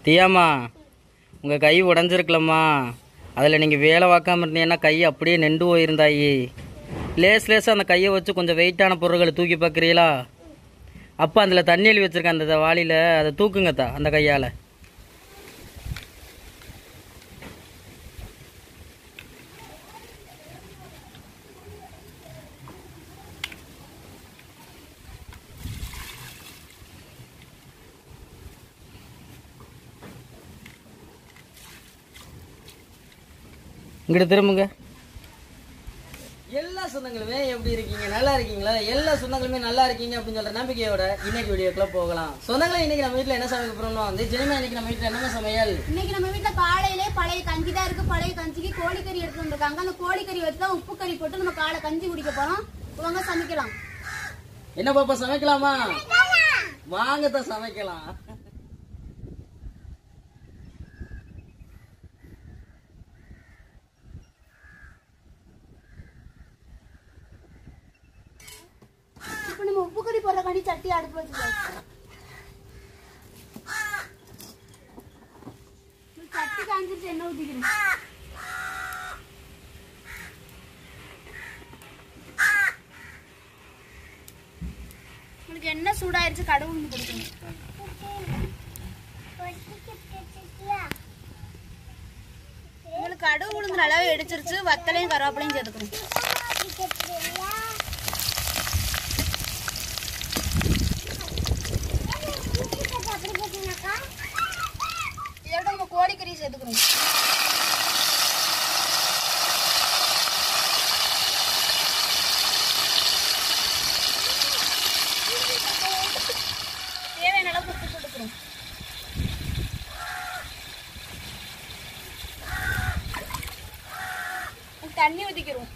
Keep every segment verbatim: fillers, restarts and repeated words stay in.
தியாமா, உங்கள் கை உடஞ்சிருக்கலம்மா. அதில் நீங்கள் வேலை பார்க்காம இருந்தீங்கன்னா கை அப்படியே நெண்டு போயிருந்தாயி. லேஸ் லேஸாக அந்த கையை வச்சு கொஞ்சம் வெயிட்டான பொருட்களை தூக்கி பார்க்குறீங்களா? அப்போ அதில் தண்ணி எழுதி வச்சுருக்கேன் அந்த வாளியில், அதை தூக்குங்கத்தா அந்த கையால். இங்கிட்ட திரும்புங்க. எல்லா சொந்தங்களுமே எப்படி இருக்கீங்க? நல்லா இருக்கீங்களா? எல்லா சொந்தங்களுமே நல்லா இருக்கீங்க அப்படின்னு சொல்ற நம்பிக்கையோட இன்னைக்கு வீடியோக்குள்ள போகலாம். சொந்தங்களே, இன்னைக்கு நம்ம வீட்டுல என்ன சமைக்க போறோம்னா வந்து ஜெனிமா, இன்னைக்கு நம்ம வீட்டுல என்ன சமையல்? இன்னைக்கு நம்ம வீட்டுல காலையிலே பழைய கஞ்சி தான் இருக்கு. பழைய கஞ்சிக்கு கோழிக்கறி எடுத்து வந்திருக்காங்க. அந்த கோழிக்கறி வச்சு உப்பு கறி போட்டு நம்ம காலை கஞ்சி குடிக்க போறோம். வாங்க சமைக்கலாம். என்ன பாப்பா, சமைக்கலாமா? வாங்கத்தான் சமைக்கலாம். உப்பு கறி போடுற கண்டி சட்டி அடுப்பு வச்சுக்கலாம். சட்டி காஞ்சிட்டு எண்ணெய் ஊத்திக்கிறேன். உங்களுக்கு எண்ணெய் சூடாயிருச்சு, கடுகு உளுந்து கொடுக்கணும். உங்களுக்கு கடுகு உளுந்து நல்லாவே இடிச்சிருச்சு. வத்தலையும் கருவேப்பிலையும் சேர்த்துக்கணும். இதோட நம்ம கோழிக்கறி சேர்த்துக்கணும். தேவையான அளவு உப்பு போட்டுக்கணும். தண்ணி ஊத்திக்கிறோம்.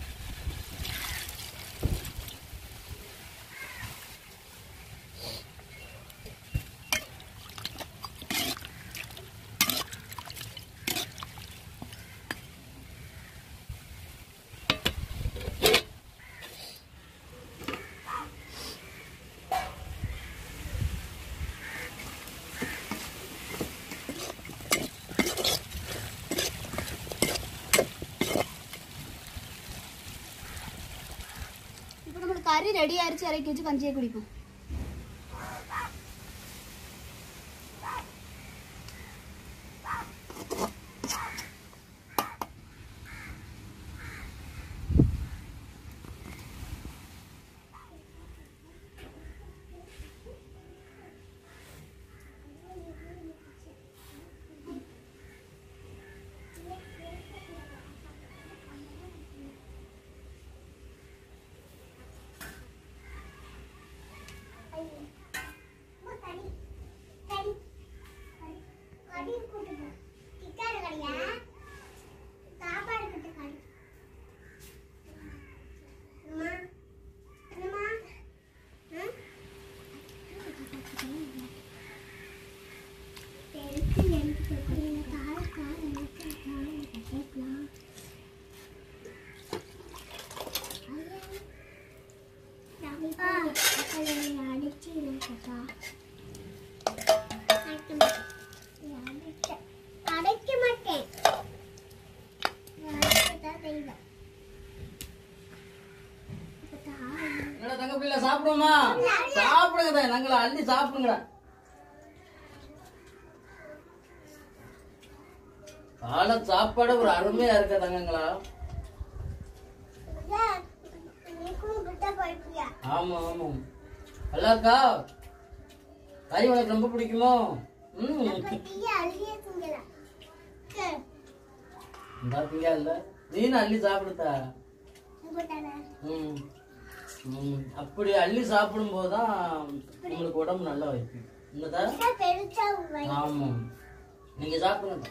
கறி ரெடி ஆயிடுச்சு. இறக்கி வச்சு கஞ்சியை குடிப்போம். சாப்பிடுமா? சாப்பிடுங்க, நாங்கள அள்ளி சாப்பிடுங்க. காலை சாப்பாடு ஒரு அருமையா இருக்க தங்கங்களா. ஆமா ஆமா, நல்லா இருக்கா? கறி உனக்கு ரொம்ப பிடிக்குமோ? நீ அள்ளி சாப்பிடுதா? அப்படி அள்ளி சாப்பிடும் போதுதான் உங்களுக்கு உடம்பு நல்லா வைக்கும். ஆமா, நீங்க சாப்பிடுங்க.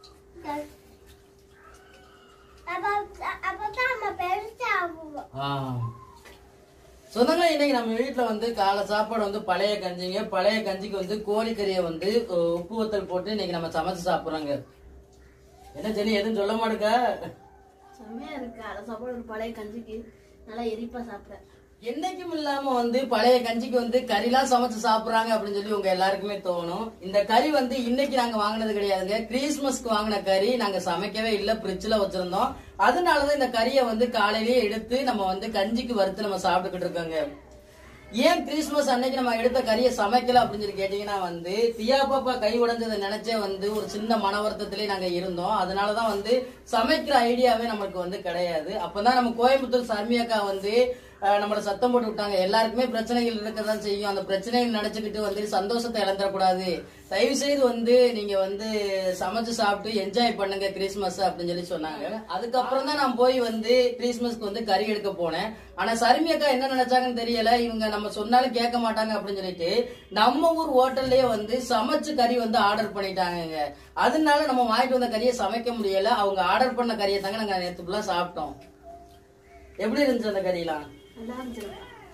சொந்தங்களே, இன்னைக்கு நம்ம வீட்டுல வந்து காலை சாப்பாடு வந்து பழைய கஞ்சிங்க. பழைய கஞ்சிக்கு வந்து கோழிக்கறியை வந்து உப்பு வத்தல் போட்டு இன்னைக்கு நம்ம சமைச்சு சாப்பிடுறாங்க. என்ன ஜெனி, எதுவும் சொல்ல மாட்டேங்க? செம்மையா இருக்கு. காலை சாப்பாடு ஒரு பழைய கஞ்சிக்கு நல்லா எரிப்பா சாப்பிட. என்னைக்கும் இல்லாம வந்து பழைய கஞ்சிக்கு வந்து கறிலாம் சமைச்சு சாப்பிடுறாங்க அப்படின்னு சொல்லி உங்க எல்லாருக்குமே தோணும். இந்த கறி வந்து இன்னைக்கு நாங்க வாங்கினது கிடையாதுங்க. கிறிஸ்துமஸ்க்கு வாங்கின கறி நாங்க சமைக்கவே இல்ல, ஃப்ரிட்ஜ்ல வச்சிருந்தோம். அதனாலதான் இந்த கறியை வந்து காலையிலேயே எடுத்து நம்ம வந்து கஞ்சிக்கு வறுத்து நம்ம சாப்பிட்டுக்கிட்டு இருக்கோங்க. ஏன் கிறிஸ்துமஸ் அன்னைக்கு நம்ம எடுத்த கறியை சமைக்கல அப்படின்னு சொல்லி கேட்டீங்கன்னா வந்து தியா பாப்பா கை உடைஞ்சதை நினைச்சே வந்து ஒரு சின்ன மன வருத்தத்திலே நாங்க இருந்தோம். அதனாலதான் வந்து சமைக்கிற ஐடியாவே நமக்கு வந்து கிடையாது. அப்பதான் நம்ம கோயம்புத்தூர் சர்மியாக்கா வந்து நம்மள சத்தம் போட்டு விட்டாங்க. எல்லாருக்குமே பிரச்சனைகள் இருக்கதான் செய்யும். அந்த பிரச்சனைகள் நினைச்சுக்கிட்டு வந்து சந்தோஷத்தை இழந்துடக்கூடாது. தயவு செய்து வந்து நீங்க வந்து சமைச்சு சாப்பிட்டு என்ஜாய் பண்ணுங்க கிறிஸ்துமஸ் அப்படின்னு சொல்லி சொன்னாங்க. அதுக்கப்புறம் தான் நான் போய் வந்து கிறிஸ்துமஸ்க்கு வந்து கறி எடுக்க போனேன். ஆனா சர்மியாக்கா என்ன நினைச்சாங்கன்னு தெரியல. இவங்க நம்ம சொன்னாலும் கேட்க மாட்டாங்க அப்படின்னு சொல்லிட்டு நம்ம ஊர் ஹோட்டல்லயே வந்து சமைச்சு கறி வந்து ஆர்டர் பண்ணிட்டாங்க. அதனால நம்ம வாங்கிட்டு வந்த கறியை சமைக்க முடியல. அவங்க ஆர்டர் பண்ண கறியை தாங்க நாங்க நேற்று ஃபுல்லா சாப்பிட்டோம். எப்படி இருந்துச்சு அந்த கறியெல்லாம்? நல்லா இருந்துச்சு.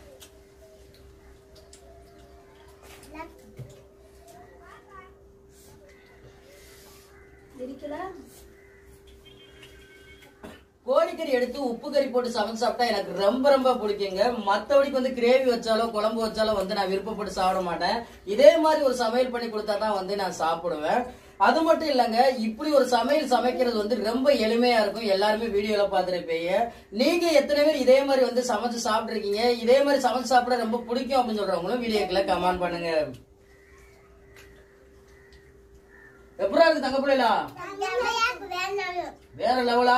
கோழிக்கறி எடுத்து உப்பு கறி போட்டு சமைச்சு சாப்பிட்டா எனக்கு ரொம்ப ரொம்ப பிடிக்குங்க. மத்தபடிக்கு வந்து கிரேவி வச்சாலோ குழம்பு வச்சாலோ வந்து நான் விருப்பப்பட்டு சாப்பிட மாட்டேன். இதே மாதிரி ஒரு சமையல் பண்ணி கொடுத்தா தான் வந்து நான் சாப்பிடுவேன். அது மட்டும் இல்லங்க, இப்படி ஒரு சமையல் சமைக்கிறது வந்து ரொம்ப எளிமையா இருக்கும். எல்லாருமே வீடியோல பாத்துருப்பீங்க. நீங்க எத்தனை பேர் இதே மாதிரி வந்து சமைச்சு சாப்பிட்டு இருக்கீங்க? இதே மாதிரி சமைச்சு சாப்பிட ரொம்ப பிடிக்கும் அப்படின்னு சொல்றவங்களும் வீடியோக்குள்ள கமெண்ட் பண்ணுங்க. எப்படா இருக்கு தங்க பிள்ளைலா? வேற லெவலா?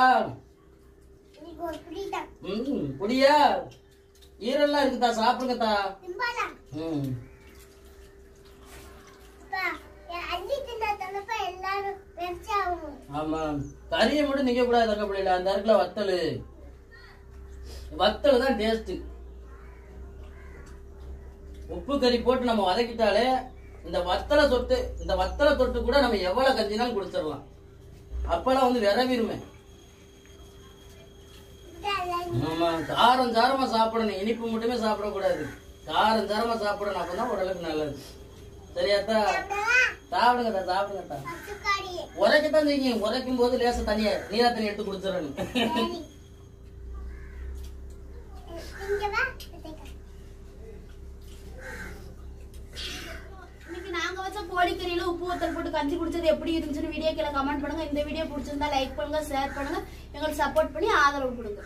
ம் புடியா? ஈரெல்லாம் இருக்குதா? சாப்பிடுங்கத்தா. ம் ஆமா, கறியை மட்டும் நிக்க கூடாது தங்க பிள்ளைல. அந்த இடத்துல வத்தலு வத்தலு தான் டேஸ்ட். உப்பு கறி போட்டு நம்ம வதக்கிட்டாலே இந்த வத்தலை தொட்டு இந்த வத்தலை தொட்டு கூட நம்ம எவ்வளவு கஞ்சினாலும் குடிச்சிடலாம். அப்பெல்லாம் வந்து விரவிருமே. ஆமா, காரம் சாரமா சாப்பிடணும். இனிப்பு மட்டுமே சாப்பிடக்கூடாது, காரம் சாரமா சாப்பிடணும். அப்பதான் உடலுக்கு நல்லது. சரியாத்தா? சாப்பிடுங்கத்தா சாப்பிடுங்கத்தா. உரைக்கத்தான் செய்யும். உரைக்கும் போது லேச தனியா நீரா தண்ணி எடுத்து குடிச்சிடணும். நாங்க வச்ச கோழிக்கறியில உப்பு வத்தல் போட்டு கஞ்சி குடிச்சது எப்படி இருந்துச்சுன்னு வீடியோக்குள்ள கமெண்ட் பண்ணுங்க. இந்த வீடியோ பிடிச்சிருந்தா லைக் பண்ணுங்க, ஷேர் பண்ணுங்க, எங்களுக்கு சப்போர்ட் பண்ணி ஆதரவு கொடுங்க.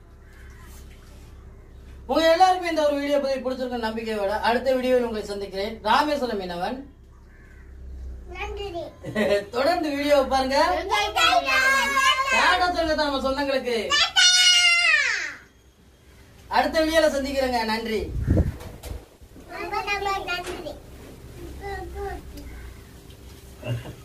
உங்க எல்லாருக்குமே இந்த ஒரு வீடியோ பத்தி பிடிச்சிருக்க நம்பிக்கையோட அடுத்த வீடியோவில் உங்களை சந்திக்கிறேன். ராமேஸ்வரம் மீனவன். தொடர்ந்து வீடியோ பாருங்க. நம்ம சொந்தங்களுக்கு அடுத்த வீடியோல சந்திக்கிறேங்க. நன்றி.